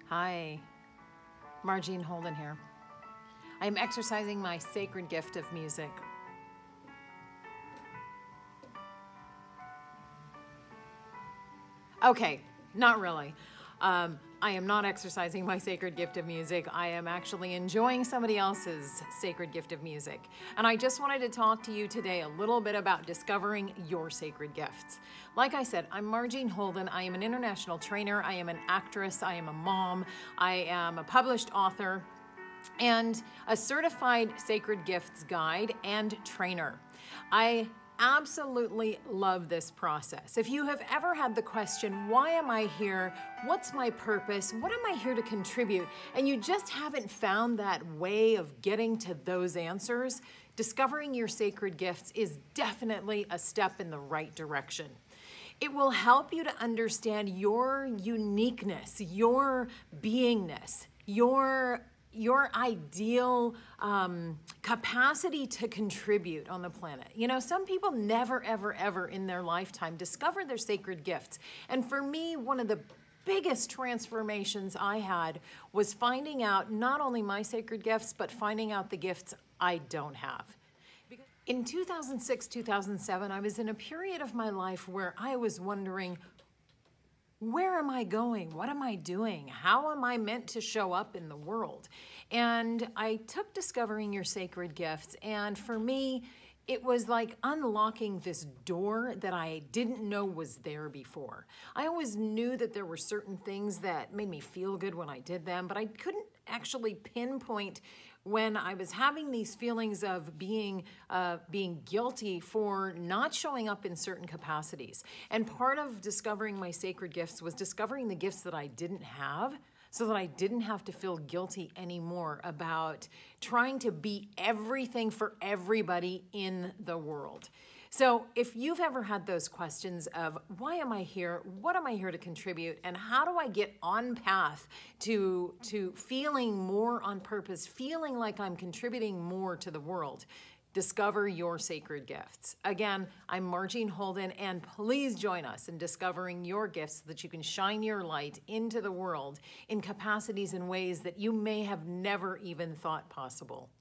Hi, Marjean Holden here. I am exercising my sacred gift of music. Okay, not really. I am not exercising my sacred gift of music. I am actually enjoying somebody else's sacred gift of music. And I just wanted to talk to you today a little bit about discovering your sacred gifts. Like I said, I'm Marjean Holden. I am an international trainer. I am an actress. I am a mom. I am a published author and a certified sacred gifts guide and trainer. I absolutely love this process. If you have ever had the question, why am I here? What's my purpose? What am I here to contribute? And you just haven't found that way of getting to those answers, discovering your sacred gifts is definitely a step in the right direction. It will help you to understand your uniqueness, your beingness, your ideal capacity to contribute on the planet. You know, some people never, ever, ever in their lifetime discover their sacred gifts. And for me, one of the biggest transformations I had was finding out not only my sacred gifts, but finding out the gifts I don't have. In 2006, 2007, I was in a period of my life where I was wondering, where am I going? What am I doing? How am I meant to show up in the world? And I took discovering your sacred gifts, and for me, it was like unlocking this door that I didn't know was there before. I always knew that there were certain things that made me feel good when I did them, but I couldn't actually pinpoint when I was having these feelings of being guilty for not showing up in certain capacities. And part of discovering my sacred gifts was discovering the gifts that I didn't have, so that I didn't have to feel guilty anymore about trying to be everything for everybody in the world. So if you've ever had those questions of why am I here, what am I here to contribute, and how do I get on path to feeling more on purpose, feeling like I'm contributing more to the world, discover your sacred gifts. Again, I'm Marjean Holden, and please join us in discovering your gifts so that you can shine your light into the world in capacities and ways that you may have never even thought possible.